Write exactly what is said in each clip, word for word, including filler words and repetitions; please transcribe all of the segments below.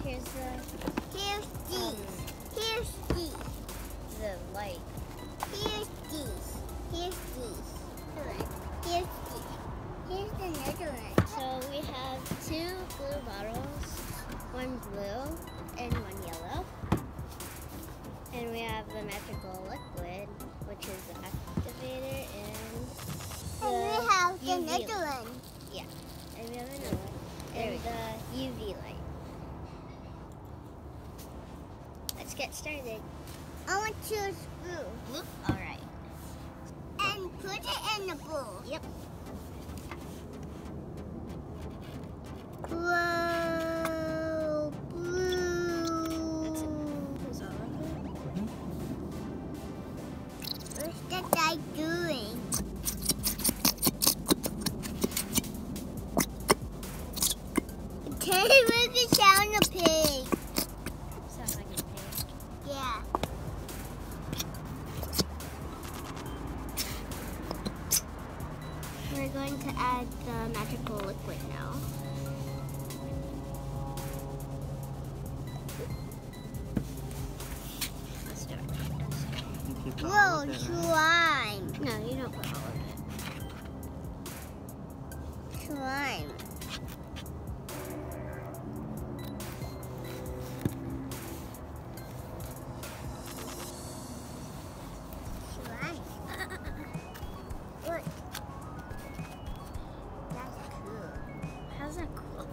Here's the Here's these. Here's these. the light. Here's these. Here's these. Here's these. Here's another one. So we have two blue bottles, one blue and one yellow. And we have the magical liquid, which is the activator, and the And we have U V another light. one. Yeah, and we have another one. And the U V light. Let's get started. I want to screw. All right. And put it in the bowl. Yep. Whoa, blue. That's it. That's all of it. What's that guy doing? Can you make it sound a pig? Sounds like a pig. Yeah. We're going to add the magical liquid now. Let's do it. Whoa, slime. No, you don't put all of it. Slime. Slime. Look. That's cool. How's that cool?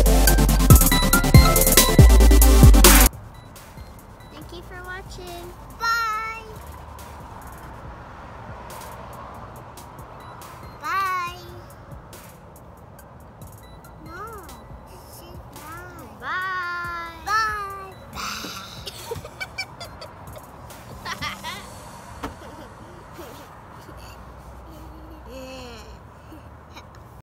Thank you for watching.